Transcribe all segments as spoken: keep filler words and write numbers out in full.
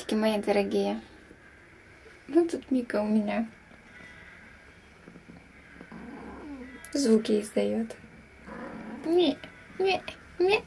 Кисечки мои дорогие. Ну тут Мика у меня звуки издает. Ме, ме, ме.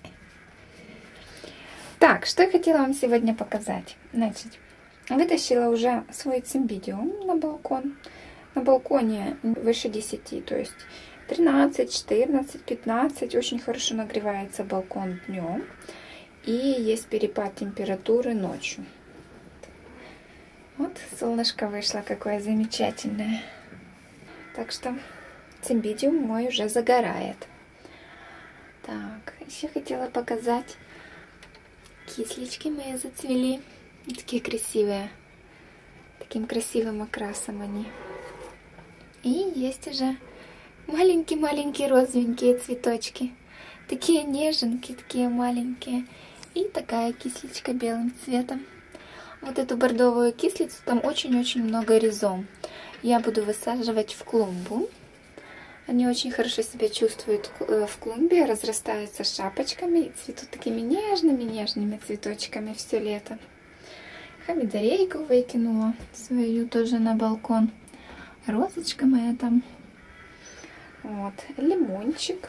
Так, что я хотела вам сегодня показать. Значит, вытащила уже свой цимбидиум на балкон. На балконе выше десяти, то есть тринадцать, четырнадцать, пятнадцать. Очень хорошо нагревается балкон днем. И есть перепад температуры ночью. Вот солнышко вышло, какое замечательное. Так что цимбидиум мой уже загорает. Так, еще хотела показать. Кислички мои зацвели. Такие красивые. Таким красивым окрасом они. И есть уже маленькие-маленькие розовенькие цветочки. Такие неженькие, такие маленькие. И такая кисличка белым цветом. Вот эту бордовую кислицу, там очень-очень много ризом. Я буду высаживать в клумбу. Они очень хорошо себя чувствуют в клумбе, разрастаются шапочками и цветут такими нежными-нежными цветочками все лето. Хамидорейку выкинула свою тоже на балкон. Розочка моя там. Вот, лимончик.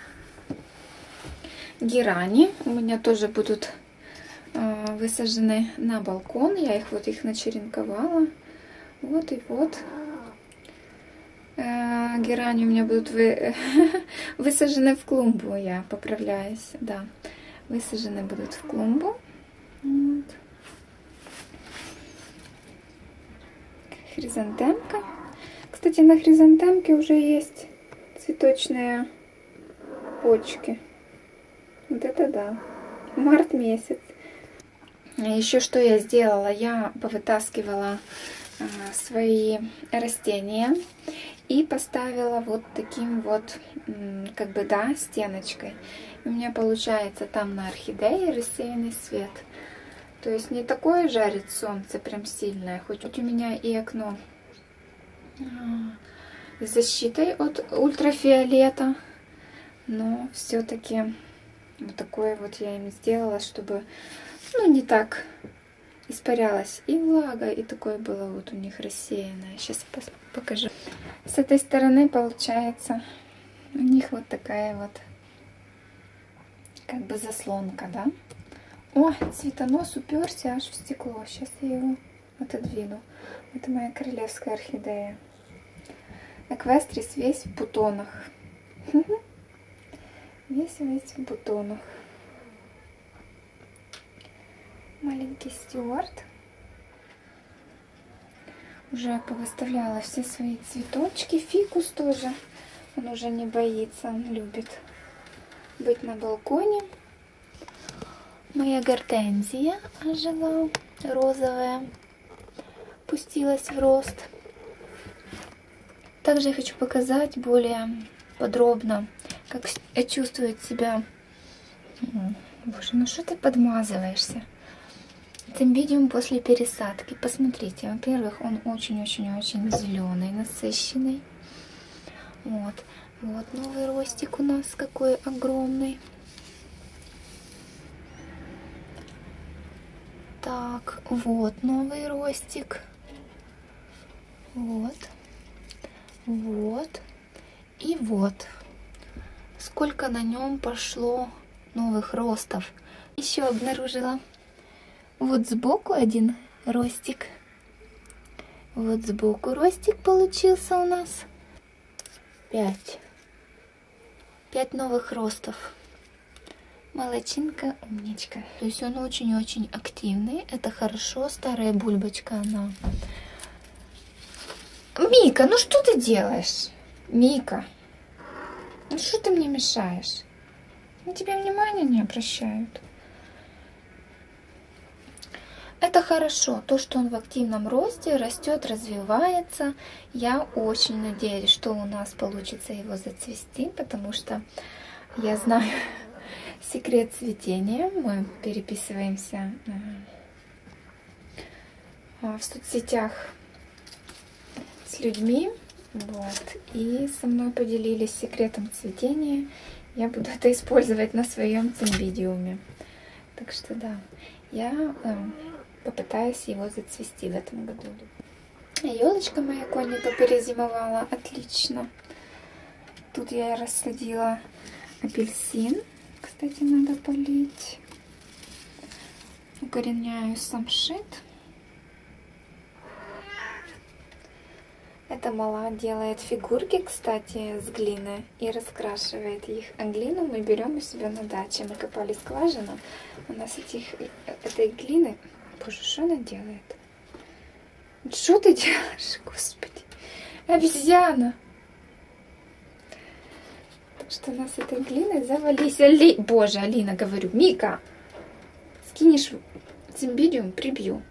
Герани у меня тоже будут э, высажены на балкон. Я их вот их начеренковала. Вот и вот. Э, герани у меня будут вы... высажены в клумбу. Я поправляюсь. Да, высажены будут в клумбу. Вот. Хризантемка. Кстати, на хризантемке уже есть цветочные почки. Вот это да. Март месяц. Еще что я сделала? Я повытаскивала а, свои растения и поставила вот таким вот, как бы, да, стеночкой. У меня получается там на орхидее рассеянный свет. То есть не такое жарит солнце прям сильное. Хоть у меня и окно с защитой от ультрафиолета, но все-таки вот такое вот я им сделала, чтобы, ну, не так испарялась и влага, и такое было вот у них рассеянное. Сейчас покажу. С этой стороны получается у них вот такая вот как бы заслонка, да? О, цветонос уперся аж в стекло. Сейчас я его отодвину. Это моя королевская орхидея. Эквестрис весь в бутонах. Весь-весь в бутонах. Маленький Стюарт. Уже повыставляла все свои цветочки. Фикус тоже. Он уже не боится, он любит быть на балконе. Моя гортензия ожила, розовая, пустилась в рост. Также я хочу показать более подробно, как чувствует себя. Боже, ну что ты подмазываешься? Цимбидиум после пересадки. Посмотрите, во-первых, он очень-очень-очень зеленый, насыщенный. Вот, вот новый ростик у нас какой огромный. Так, вот новый ростик. Вот. Вот. И вот. Сколько на нем пошло новых ростов. Еще обнаружила. Вот сбоку один ростик. Вот сбоку ростик получился у нас. Пять. Пять новых ростов. Молодчинка, умничка. То есть он очень-очень активный. Это хорошо. Старая бульбочка, она... Мика, ну что ты делаешь? Мика, ну что ты мне мешаешь? На тебя внимания не обращают. Это хорошо. То, что он в активном росте, растет, развивается. Я очень надеюсь, что у нас получится его зацвести, потому что я знаю... Секрет цветения. Мы переписываемся в соцсетях с людьми. Вот. И со мной поделились секретом цветения. Я буду это использовать на своем цимбидиуме. Так что да, я э, попытаюсь его зацвести в этом году. Елочка моя конника перезимовала отлично. Тут я рассадила апельсин. Кстати, надо полить. Укореняю самшит. Эта мала делает фигурки, кстати, с глины и раскрашивает их. А глину мы берем у себя на даче. Мы копали скважину. У нас этих, этой глины... Боже, что она делает? Что ты делаешь, господи? Обезьяна! Так что у нас этой глиной завались. Али... Боже, Алина, говорю, Мика! Скинешь цимбидиум, прибью.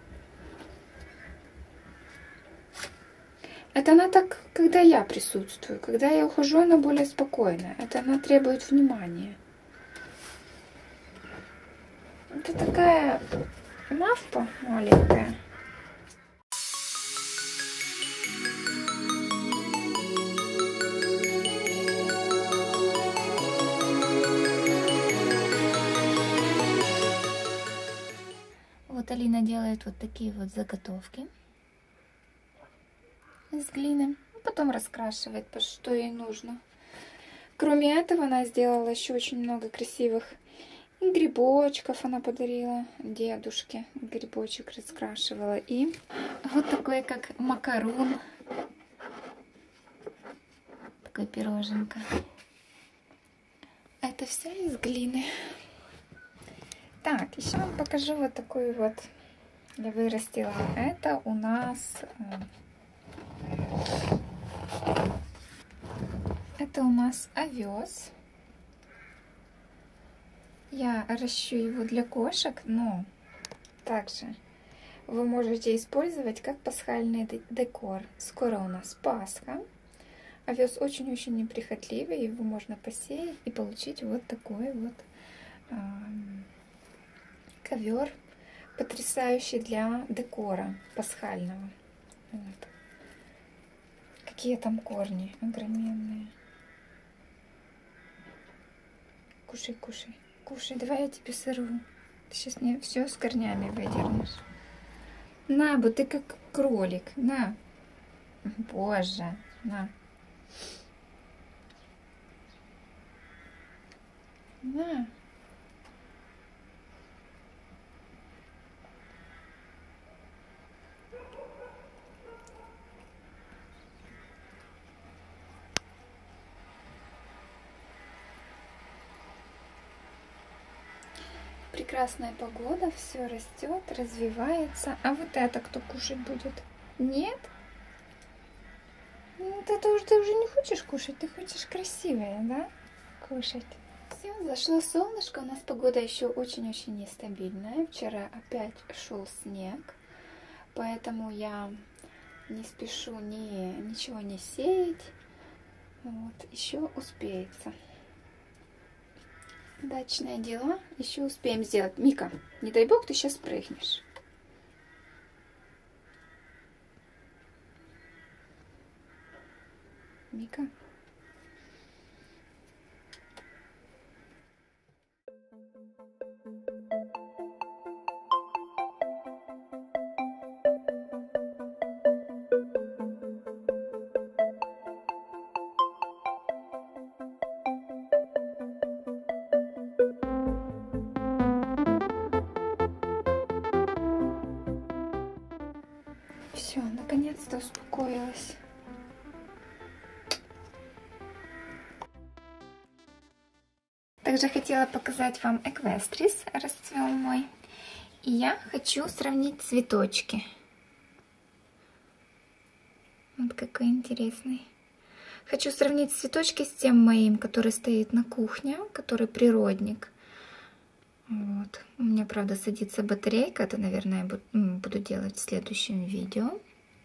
Это она так, когда я присутствую. Когда я ухожу, она более спокойная. Это она требует внимания. Это такая мавпа маленькая. Вот Алина делает вот такие вот заготовки из глины, потом раскрашивает, по что ей нужно. Кроме этого, она сделала еще очень много красивых и грибочков. Она подарила дедушке, грибочек раскрашивала. И вот такой, как макарон, такой пироженка. Это все из глины. Так, еще вам покажу вот такой вот. Я вырастила. Это у нас... Это у нас овес. Я ращу его для кошек, но также вы можете использовать как пасхальный декор. Скоро у нас Пасха. Овес очень-очень неприхотливый. Его можно посеять и получить вот такой вот э, ковер, потрясающий для декора пасхального. Вот. Какие там корни огроменные. Кушай, кушай, кушай. Давай я тебе сорву. Ты сейчас мне все с корнями выдернешь. На, бы ты как кролик. На. Боже, на. На. Прекрасная погода, все растет, развивается. А вот это кто кушать будет? Нет? Ну, ты, ты, уже, ты уже не хочешь кушать, ты хочешь красивое, да? Кушать. Все, зашло солнышко, у нас погода еще очень-очень нестабильная. Вчера опять шел снег, поэтому я не спешу ни, ничего не сеять. Вот, еще успеется. Дачные дела еще успеем сделать. Мика, не дай бог, ты сейчас прыгнешь. Мика. Все, наконец-то успокоилась. Также хотела показать вам эквестрис, расцвел мой. И я хочу сравнить цветочки. Вот какой интересный. Хочу сравнить цветочки с тем моим, который стоит на кухне, который природник. Вот. У меня, правда, садится батарейка. Это, наверное, я буду делать в следующем видео.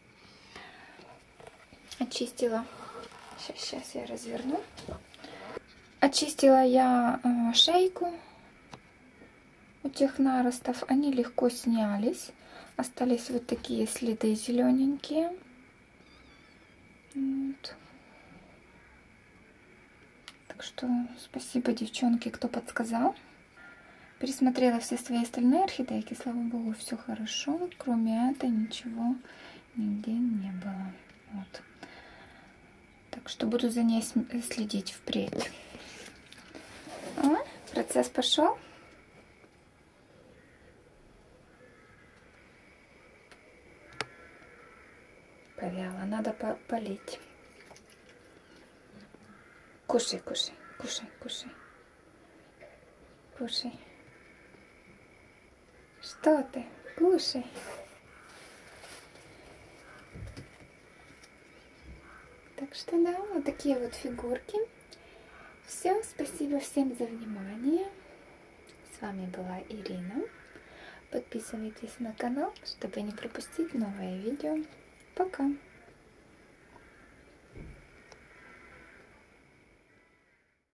Очистила. Сейчас, сейчас я разверну. Очистила я э, шейку у тех наростов. Они легко снялись. Остались вот такие следы зелененькие. Вот. Так что спасибо, девчонки, кто подсказал. Пересмотрела все свои остальные орхидейки, слава богу, все хорошо. Кроме этой ничего нигде не было. Вот. Так что буду за ней следить впредь. О, процесс пошел. Повяла, надо полить. Кушай, кушай, кушай, кушай. Кушай. Что ты? Кушай. Так что да, вот такие вот фигурки. Все, спасибо всем за внимание. С вами была Ирина. Подписывайтесь на канал, чтобы не пропустить новое видео. Пока!